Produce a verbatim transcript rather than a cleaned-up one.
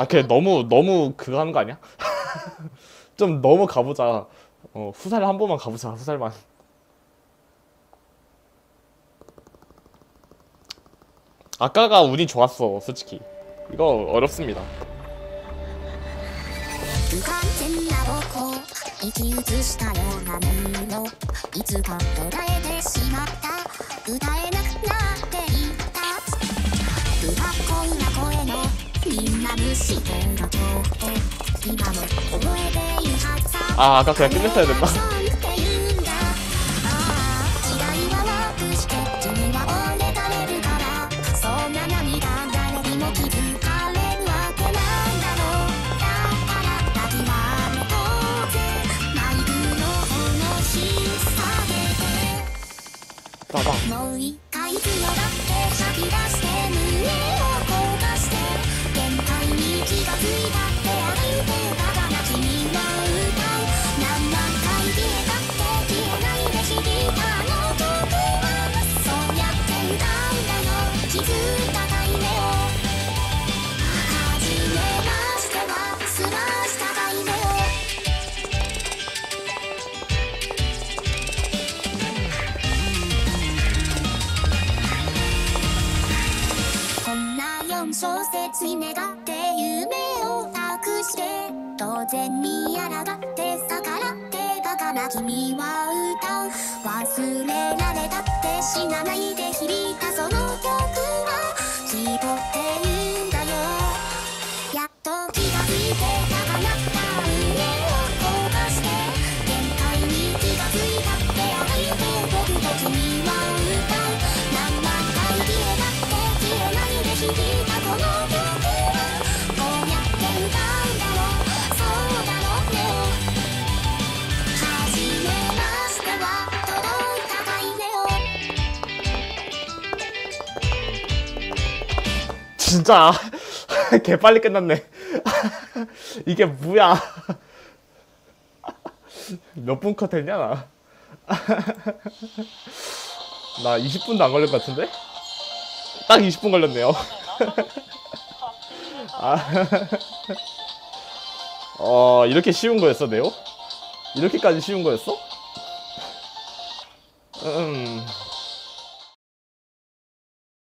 아, 걔 너무 너무 그거 하는 거 아니야? 좀 너무 가보자. 어, 후살 한 번만 가보자. 후살만. 아까가 운이 좋았어, 솔직히. 이거 어렵습니다. 不完全な僕を生き写したようなものいつか途絶えてしまった歌えなくなっていた不格好な声のみんな無視してると今も覚えているはずさ 아, 아까 그냥 끝냈어야 됐나? 時代は楽して君は折れたれるからそんな涙誰にも気づかれるわけなんだろうだから抱きはめとけマイクの話下げて 봐봐. もう一回強がって吐き出して胸を焦がして限界に気がついたって歩いてバカな君の歌う何万回消えたって消えないで響いたあの曲はそうやって歌うんだよ気づいたタイメをはじめましてはすらしたタイメを こんな四小節に願って夢を託して当然に抗って逆らってバカな君は歌う忘れられたって死なないで響いたその曲は希望って言うんだよやっと気がついて高鳴った胸を焦がして限界に気がついたって歩いて僕と君は歌う何万回消えたって消えないで響いたこの曲はこうやって歌うんだろうそうだろうねをはじめましては届いたかいねを 진짜 개 빨리 끝났네. 이게 뭐야? 몇 분 컷 했냐 나? 나 이십 분도 안 걸릴 것 같은데? 딱 이십 분 걸렸네요. 아, 어, 이렇게 쉬운 거였어, 네오? 이렇게까지 쉬운 거였어? 음.